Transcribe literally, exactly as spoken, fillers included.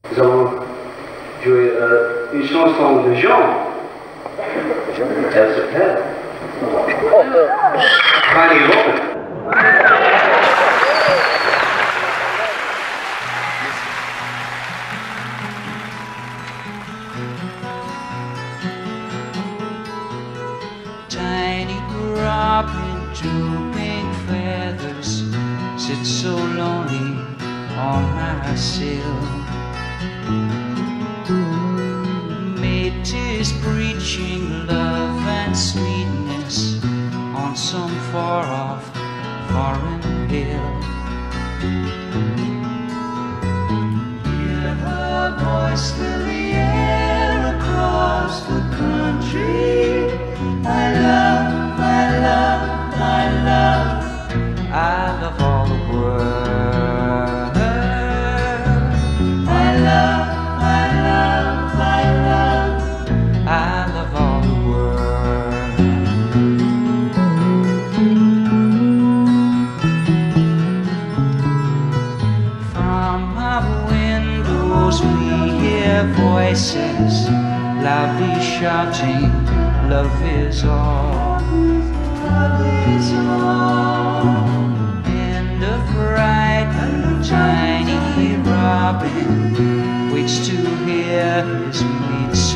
Nous allons jouer euh, une chanson de Jean. Elle s'appelle Tiny Robin. Tiny robin, drooping feathers, sits so lonely on my sill. Mate is preaching love and sweetness on some far-off foreign hill. Hear her voice fill the air across the country. My love, my love, my love, I love all the world. My love, my love, my love, I love all the world. From our windows we hear voices loudly shouting, love is all, love is all. And a bright and tiny robin waits to hear his mate